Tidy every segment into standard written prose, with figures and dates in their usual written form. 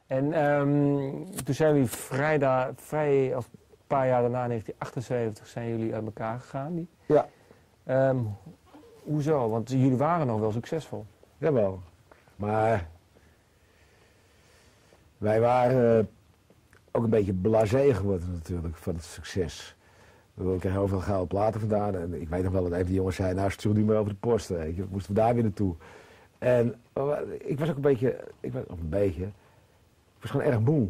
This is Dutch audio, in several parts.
En toen zijn jullie of een paar jaar daarna, in 1978, zijn jullie uit elkaar gegaan. Ja. Hoezo? Want jullie waren nog wel succesvol. Jawel. Maar wij waren ook een beetje blasé geworden natuurlijk van het succes. We kregen heel veel gouden platen vandaan. En ik weet nog wel dat een van die jongens zei, nou stuur die maar over de post. Weet je. Moesten we daar weer naartoe. En ik was ook ik was gewoon erg moe.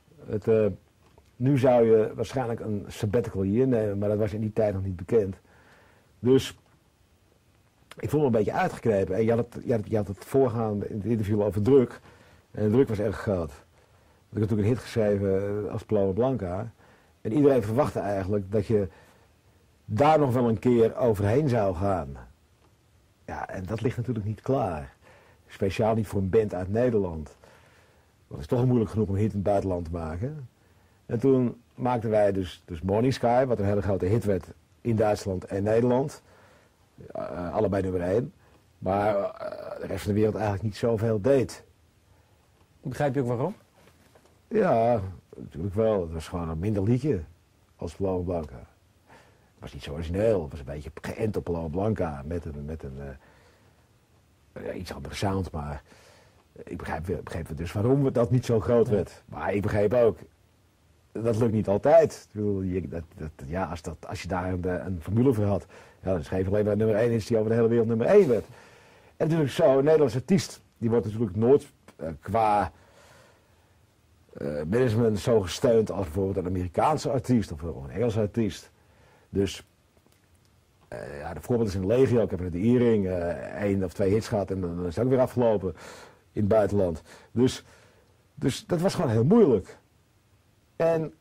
Nu zou je waarschijnlijk een sabbatical year nemen, maar dat was in die tijd nog niet bekend. Dus ik voelde me een beetje uitgeknepen. En je had het voorgaande in het interview over druk. En de druk was erg groot. Ik had natuurlijk een hit geschreven als Paloma Blanca. En iedereen verwachtte eigenlijk dat je daar nog wel een keer overheen zou gaan. Ja, en dat ligt natuurlijk niet klaar. Speciaal niet voor een band uit Nederland. Want het is toch moeilijk genoeg om een hit in het buitenland te maken. En toen maakten wij dus Morning Sky, wat een hele grote hit werd in Duitsland en Nederland. Allebei nummer 1. Maar de rest van de wereld eigenlijk niet zoveel deed. Begrijp je ook waarom? Ja, natuurlijk wel. Het was gewoon een minder liedje als Paloma Blanca. Het was niet zo origineel. Het was een beetje geënt op Paloma Blanca met een iets andere sound. Maar ik begreep dus waarom dat niet zo groot werd. Maar ik begreep ook, dat lukt niet altijd. Ik bedoel, als je daar een formule voor had, ja, dan schreef alleen maar nummer 1 is die over de hele wereld nummer 1 werd. En natuurlijk zo, een Nederlandse artiest, die wordt natuurlijk nooit qua management zo gesteund als bijvoorbeeld een Amerikaanse artiest of een Engelse artiest. Dus de voorbeelden zijn legio. Ik heb met de Earring 1 of 2 hits gehad en dan is het ook weer afgelopen in het buitenland. Dus dat was gewoon heel moeilijk. En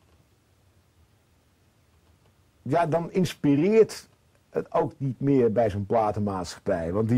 ja, dan inspireert het ook niet meer bij zo'n platenmaatschappij. Want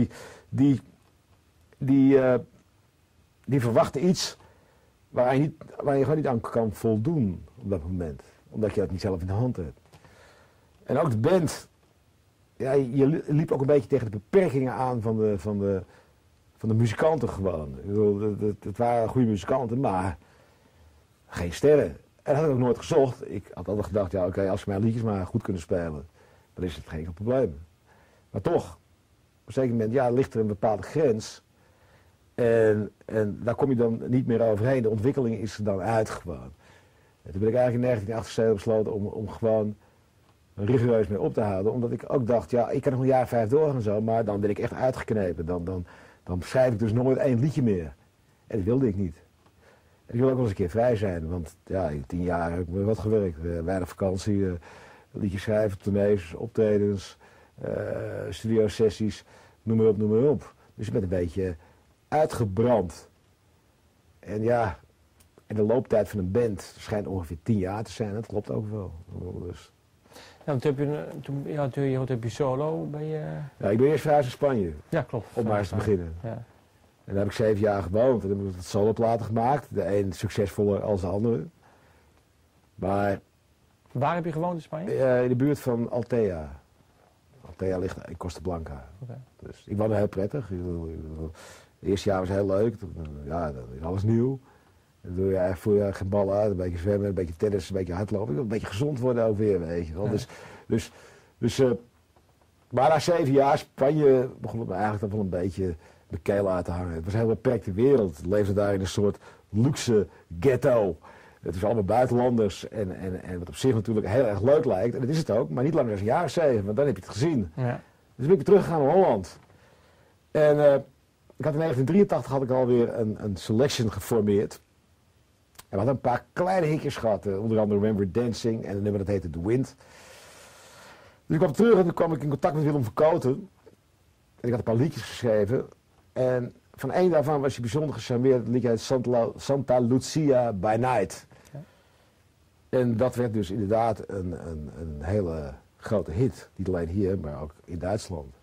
die verwachten iets waar je gewoon niet aan kan voldoen op dat moment. Omdat je dat niet zelf in de hand hebt. En ook de band, ja, je liep ook een beetje tegen de beperkingen aan van de muzikanten gewoon. Ik bedoel, het waren goede muzikanten, maar geen sterren. En dat had ik ook nooit gezocht. Ik had altijd gedacht, ja oké, als ze mijn liedjes maar goed kunnen spelen, dan is het geen probleem. Maar toch, op een zeker moment, ja, ligt er een bepaalde grens. En daar kom je dan niet meer overheen. De ontwikkeling is er dan uit gewoon. En toen ben ik eigenlijk in 1978 besloten om gewoon rigoureus mee op te houden. Omdat ik ook dacht, ja, ik kan nog een jaar 5 doorgaan en zo, maar dan ben ik echt uitgeknepen. Dan schrijf ik dus nooit 1 liedje meer. En dat wilde ik niet. En ik wil ook wel eens een keer vrij zijn, want ja, in 10 jaar heb ik me wat gewerkt. Weinig vakantie, liedjes schrijven, tournees, optredens, studiosessies, noem maar op. Dus je bent een beetje uitgebrand. En ja, en de looptijd van een band schijnt ongeveer 10 jaar te zijn. Dat klopt ook wel. Dus. Ja, toen heb je solo. Ja, ik ben eerst verhuisd naar Spanje. Ja, klopt. Om maar eens te beginnen. Ja. En daar heb ik 7 jaar gewoond. En dan heb ik soloplaten gemaakt. De een succesvoller als de andere. Maar... Waar heb je gewoond in Spanje? In de buurt van Altea. Altea ligt in Costa Blanca. Okay. Dus ik woonde heel prettig. Het eerste jaar was heel leuk. Ja, dan is alles nieuw. Dan doe je voer je geen bal uit, een beetje zwemmen, een beetje tennis, een beetje hardlopen. Ik wil een beetje gezond worden ook weer, weet je wel. Ja. Maar na 7 jaar Spanje begon het me eigenlijk dan wel een beetje de keel uit te hangen. Het was een heel beperkte wereld. Het leefde daar in een soort luxe ghetto. Het was allemaal buitenlanders en wat op zich natuurlijk heel erg leuk lijkt. En dat is het ook, maar niet langer dan een jaar of 7, want dan heb je het gezien. Ja. Dus ben ik weer teruggegaan naar Holland. En ik had in 1983 alweer een selection geformeerd. En we hadden een paar kleine hitjes gehad, onder andere Remember Dancing en een nummer dat heette The Wind. Dus ik kwam terug en toen kwam ik in contact met Willem Verkoten. En ik had een paar liedjes geschreven. En van één daarvan was hij bijzonder gecharmeerd. Het liedje uit Santa Lucia by Night. Ja. En dat werd dus inderdaad een hele grote hit. Niet alleen hier, maar ook in Duitsland.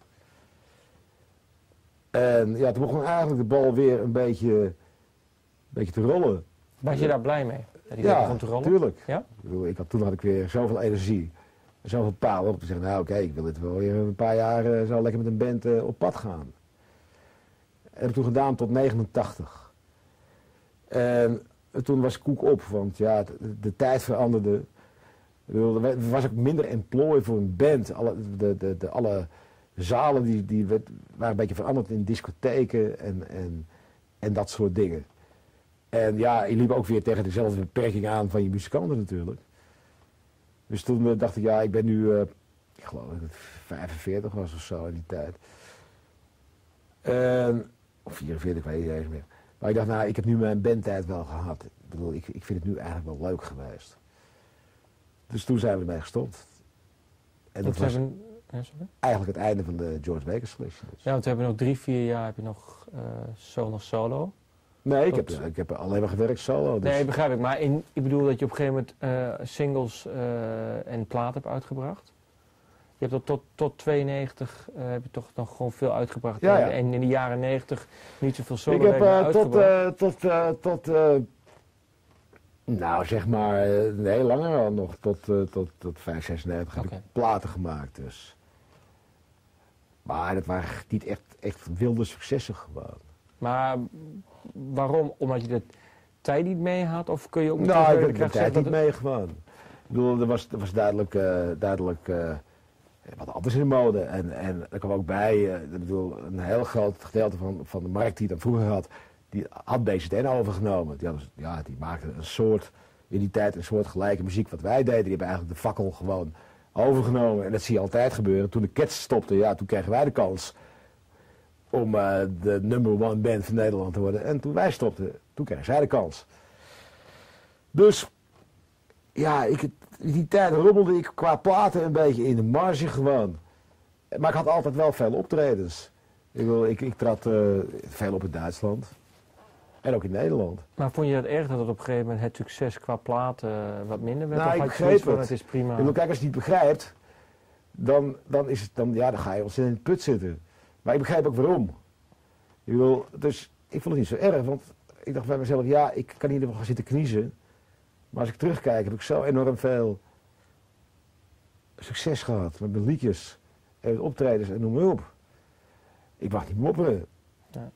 En ja, toen begon eigenlijk de bal weer een beetje te rollen. Was je daar blij mee? Dat die ja, begon te rollen? Tuurlijk. Ja? Toen had ik weer zoveel energie. Zoveel power om te zeggen, nou oké, ik wil dit wel weer een paar jaar zo lekker met een band op pad gaan. Dat heb ik toen gedaan tot 89. En toen was koek op, want ja, de tijd veranderde. Ik bedoel, er was ook minder employ voor een band. Alle zalen waren een beetje veranderd in discotheken en dat soort dingen. En ja, je liep ook weer tegen dezelfde beperking aan van je muzikanten natuurlijk. Dus toen dacht ik, ja, ik ben nu, ik geloof dat het 45 was of zo in die tijd. Of 44, ik weet niet eens meer. Maar ik dacht, nou, ik heb nu mijn bandtijd wel gehad. Ik bedoel, ik vind het nu eigenlijk wel leuk geweest. Dus toen zijn we ermee gestopt. En dat was eigenlijk het einde van de George Baker Selection. Dus. Ja, want we hebben nog 3-4 jaar heb je nog solo. Nee, ik heb alleen maar gewerkt solo. Dus. Nee, begrijp ik. Maar ik bedoel dat je op een gegeven moment singles en platen hebt uitgebracht. Je hebt tot 92 heb je toch nog gewoon veel uitgebracht. Ja, ja. En in de jaren 90 niet zoveel solo Ik heb uitgebracht. Nou zeg maar, nee, langer al nog. Tot 5, 96 heb ik platen gemaakt dus. Maar dat waren niet echt wilde successen gewoon. Maar waarom? Omdat je de tijd niet mee had? Of kun je ook nou, ik heb de tijd niet mee gewoon. Ik bedoel, er was duidelijk wat anders in de mode. En er kwam ook bij, ik bedoel, een heel groot gedeelte van de markt die je dan vroeger had, die had BZN overgenomen. Die maakten in die tijd een soort gelijke muziek wat wij deden. Die hebben eigenlijk de fakkel gewoon overgenomen. En dat zie je altijd gebeuren. Toen de Cats stopten, ja, toen kregen wij de kans om de number one band van Nederland te worden. En toen wij stopten, toen kregen zij de kans. Dus, ja, in die tijd rommelde ik qua platen een beetje in de marge gewoon. Maar ik had altijd wel veel optredens. Ik trad veel op in Duitsland. En ook in Nederland. Maar vond je dat erg dat het op een gegeven moment het succes qua platen wat minder werd? Nou, of ik begreep het. Het is prima. Kijk, als je het niet begrijpt, dan ga je ontzettend in de put zitten. Maar ik begrijp ook waarom. Dus ik vond het niet zo erg, want ik dacht bij mezelf, ja, ik kan hier wel gaan zitten kniezen. Maar als ik terugkijk, heb ik zo enorm veel succes gehad met mijn liedjes en met optredens en noem maar op. Ik mag niet mopperen. Ja.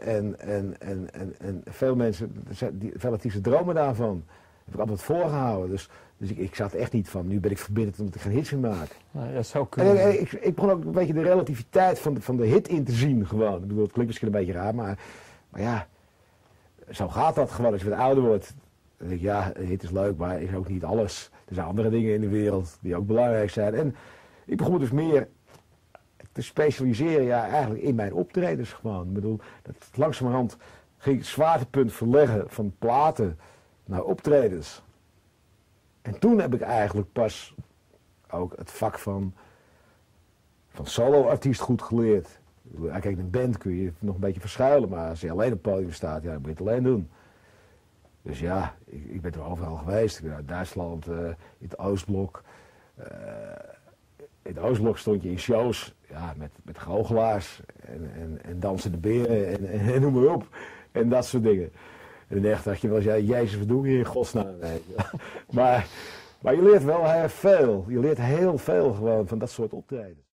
En veel mensen, veel artiesten dromen daarvan. Heb ik altijd voorgehouden. Dus ik zat echt niet van, nu ben ik verbitterd omdat ik geen hits meer maak. Nee, dat zou kunnen. En ik begon ook een beetje de relativiteit van de hit in te zien gewoon. Ik bedoel, het klinkt misschien een beetje raar, maar ja, zo gaat dat gewoon als je wat ouder wordt. Dan denk ik, ja, een hit is leuk, maar is ook niet alles. Er zijn andere dingen in de wereld die ook belangrijk zijn. En ik begon dus meer te specialiseren, ja, eigenlijk in mijn optredens gewoon. Ik bedoel, dat langzamerhand ging ik het zwaartepunt verleggen van platen naar optredens. En toen heb ik eigenlijk pas ook het vak van solo-artiest goed geleerd. Kijk, in een band kun je nog een beetje verschuilen, maar als je alleen op het podium staat, ja, dan moet je het alleen doen. Dus ja, ik ben er overal geweest. Ik ben uit Duitsland, in het Oostblok. In het Oostblok stond je in shows, ja, met goochelaars en dansende beren en noem maar op. En dat soort dingen. En dan dacht je wel eens, ja, Jezus, wat doe je in godsnaam? Nee. Maar je leert wel heel veel. Je leert heel veel gewoon van dat soort optredens.